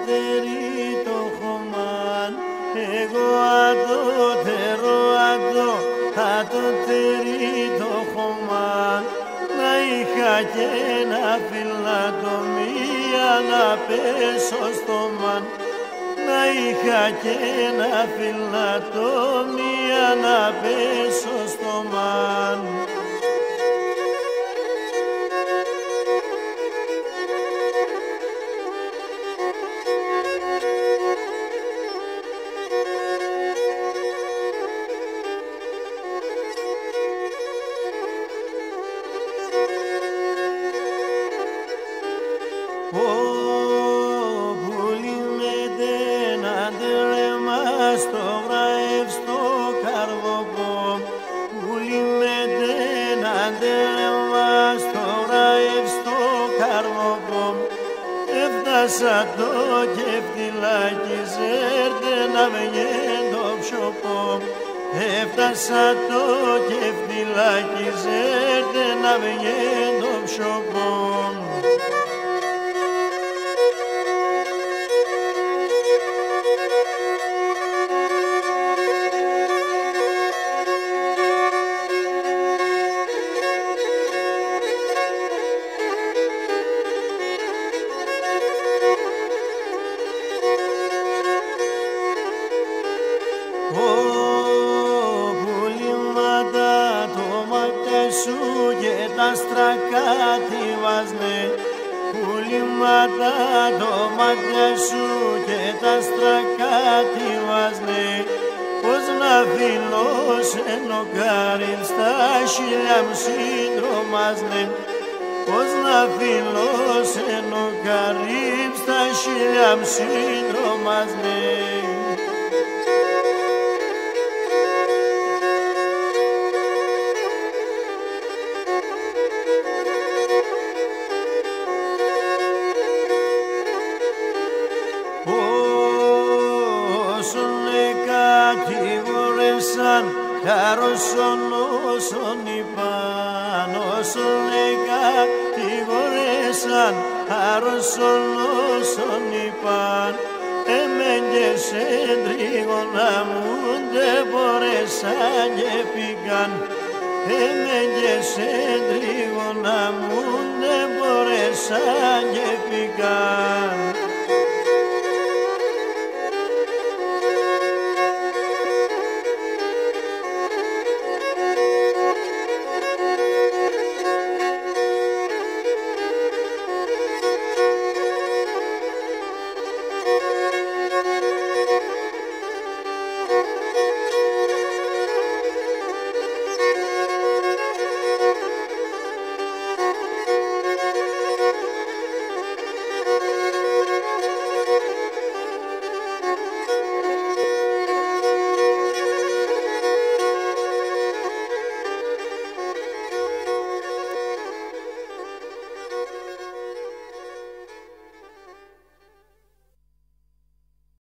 τέρι το χωμάν, εγώ ατοτερό ατο τέρι το χωμάν, να είχα και ένα φιλατομία να πέσω στο μαν, να είχα και ένα φιλατομία να πέσω στο μαν. Πουλί με τέναντερεμα στο γραεύστο καρβοπό, πουλί με τέναντερεμα στο γραεύστο καρβοπό, έφτασα το κεφτιλάκι ζέρτε να βγαίνει το ψωπό, έφτασα το κεφτιλάκι ζέρτε να βγαίνει το ψωπό. Πουλήματα το μάτι σου και τα στρακάτι βάζνε, πουλήματα το μάτι σου και τα στρακάτι βάζνε, πως να φιλώ σε νοκάριν στα χιλιά μου συντρομάζνε, πως να φιλώ σε νοκάριν στα χιλιά μου συντρομάζνε. Χαρόσον όσον είπαν, όσον κατηγορέσαν, χαρόσον όσον είπαν, εμέν σε τρίγωνα μου δεν μπορέσαν και πήγαν, εμέν σε τρίγωνα μου δεν μπορέσαν και πήγαν.